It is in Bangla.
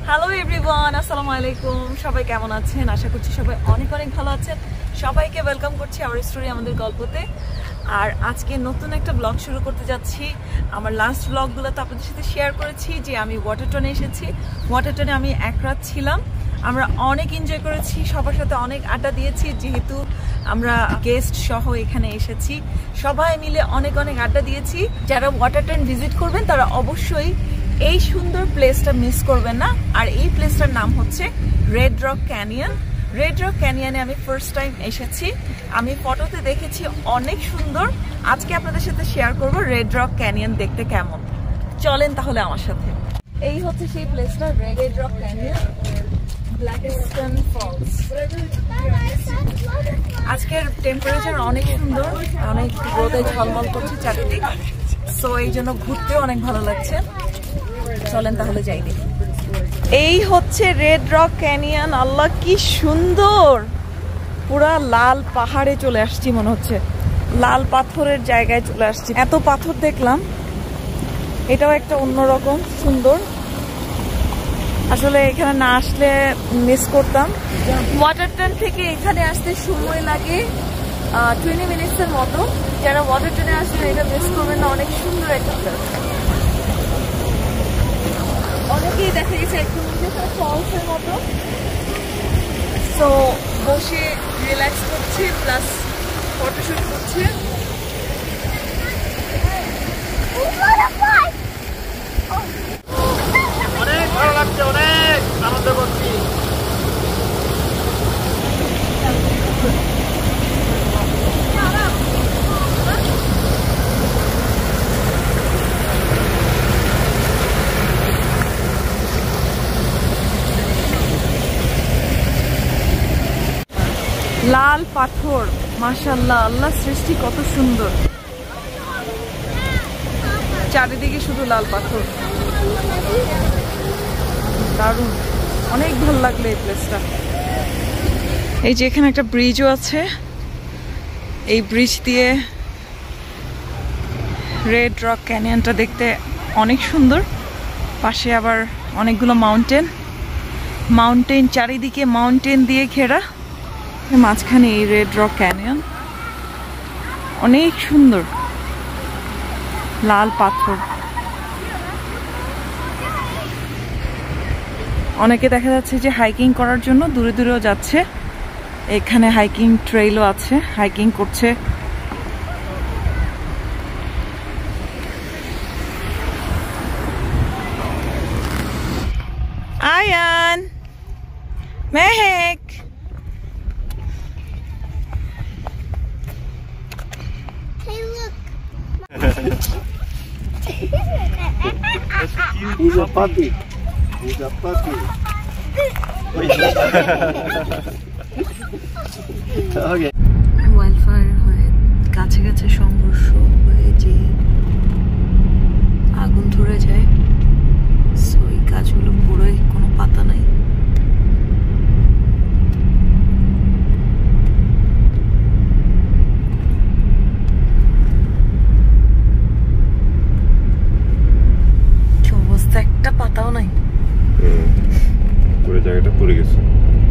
হ্যালো এভরিওয়ান, আসসালামু আলাইকুম। সবাই কেমন আছেন? আশা করছি সবাই অনেক অনেক ভালো আছেন। সবাইকে ওয়েলকাম করছি আওয়ার স্টোরি, আমাদের গল্পতে। আর আজকে নতুন একটা ব্লগ শুরু করতে যাচ্ছি। আমার লাস্ট ব্লগগুলো তো আপনাদের সাথে শেয়ার করেছি যে আমি ওয়াটারটনে এসেছি। ওয়াটারটনে আমি এক রাত ছিলাম। আমরা অনেক এনজয় করেছি, সবার সাথে অনেক আড্ডা দিয়েছি। যেহেতু আমরা গেস্ট সহ এখানে এসেছি, সবাই মিলে অনেক অনেক আড্ডা দিয়েছি। যারা ওয়াটারটন ভিজিট করবেন তারা অবশ্যই এই সুন্দর প্লেসটা মিস করবেন না। আর এই প্লেসটার নাম হচ্ছে red rock canyon. Red rock ক্যানিয়নে আমি ফার্স্ট টাইম এসেছি। আমি ফটোতে দেখেছি অনেক সুন্দর। আজকে আপনাদের সাথে শেয়ার করব রেড রক ক্যানিয়ন দেখতে কেমন। চলেন তাহলে আমার সাথে। এই হচ্ছে সেই প্লেসটা, red rock canyon, Blackstone falls. আজকের টেম্পারেচার অনেক সুন্দর, অনেক রোদে ঝলমল করছে চারিদিক। সো এই জন্য ঘুরতে অনেক ভালো লাগছে। চলেন তাহলে যাই দেখি। এই হচ্ছে রেড রক ক্যানিয়ন। আল্লাহ কি সুন্দর! পুরা লাল পাহাড়ে চলে আসছি, মনে হচ্ছে লাল পাথরের জায়গায় চলে আসছি। এত পাথর দেখলাম, এটাও একটা অন্যরকম সুন্দর। আসলে এখানে না আসলে মিস করতাম। ওয়াটারটন থেকে এখানে আসতে সময় লাগে 20 মিনিটসের মতো। যারা ওয়াটারটনে আসবেন এটা মিস করবেন না, অনেক সুন্দর একটা প্লেস। অনেকেই দেখা গেছে একদম ফলসের মতো। সো বসে রিল্যাক্স করছে, প্লাস ফটোশুট করছে। অনেক ভালো লাগছে, অনেক আনন্দ করছি। লাল পাথর, মাশাআল্লাহ, আল্লাহ সৃষ্টি কত সুন্দর। চারিদিকে শুধু লাল পাথর, দারুণ, অনেক ভালো লাগলো এই প্লেসটা। এই যে এখানে একটা ব্রিজও আছে। এই ব্রিজ দিয়ে রেড রক ক্যানিয়নটা দেখতে অনেক সুন্দর। পাশে আবার অনেকগুলো মাউন্টেন, চারিদিকে মাউন্টেন দিয়ে ঘেরা। মাঝখানে এই রেড রক ক্যানিয়ন, অনেক সুন্দর, লাল পাথর। অনেকে দেখা যাচ্ছে যে হাইকিং করার জন্য দূরে দূরেও যাচ্ছে। এখানে হাইকিং ট্রেইলও আছে, হাইকিং করছে। Ayaan, Mehak, He's a puppy. He's a puppy. Okay. ওয়াইল্ডফায়ার হয়ে গাছে গাছে সংঘর্ষ হয়ে যে আগুন ধরে যায়, সো এই গাছগুলো পুরোই কোনো পাতা নাই। কি অবস্থা, একটা পাতাও নাই। পুরো জায়গাটা পড়ে গেছে।